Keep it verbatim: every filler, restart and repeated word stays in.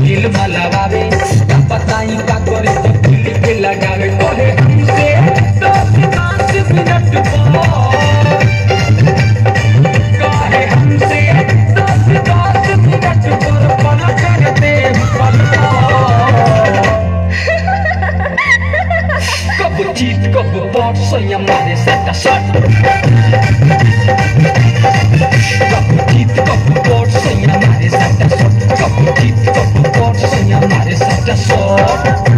दिल मलवावे का बताई का करे तो दिल पे लगावे कोहे हमसे दस पाँच मिनट पर काहे हमसे दस दस मिनट पर पल करते पल कब जीत कब पॉट सैया मारे सट्टा शॉट कब जीत कब पॉट सैया मारे सट्टा शॉट कब जीत कब पॉट सैया मारे सट्टा शॉट